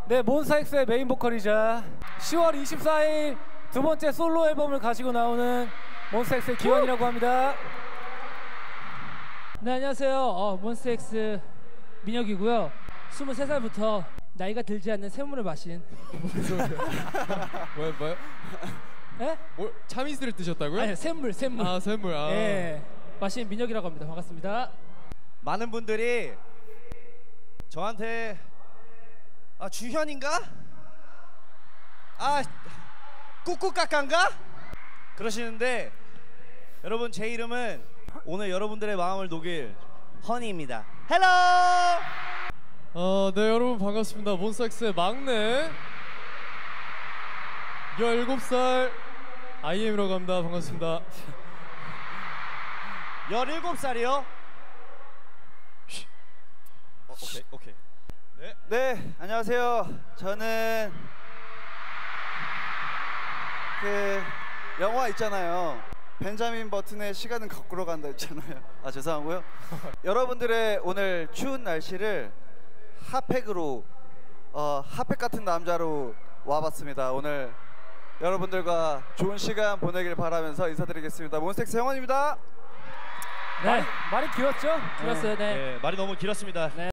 네, 몬스타엑스의 메인 보컬이자 10월 24일 두 번째 솔로 앨범을 가지고 나오는 몬스타엑스의 기환이라고 합니다. 네, 안녕하세요. 몬스타엑스 민혁이고요. 23살부터 나이가 들지 않는 샘물을 마신 뭐요? 에? 뭐 참이슬을 드셨다고요? 아니요, 샘물. 아, 샘물. 아. 예, 마신 민혁이라고 합니다. 반갑습니다. 많은 분들이 저한테 주현인가? 꾸꾸까까인가? 그러시는데 여러분, 제 이름은 오늘 여러분들의 마음을 녹일 허니입니다. 헬로! 네, 여러분 반갑습니다. 몬스타엑스의 막내 17살 IM이라고 합니다. 반갑습니다. 17살이요? 오케이. 네, 안녕하세요. 저는 그 영화 있잖아요. 벤자민 버튼의 시간은 거꾸로 간다 있잖아요. 죄송하고요. 여러분들의 오늘 추운 날씨를 핫팩으로 핫팩 같은 남자로 와봤습니다. 오늘 여러분들과 좋은 시간 보내길 바라면서 인사드리겠습니다. 몬스타엑스 형원입니다. 네, 말이 길었죠? 들었어요, 네. 말이 너무 길었습니다. 네.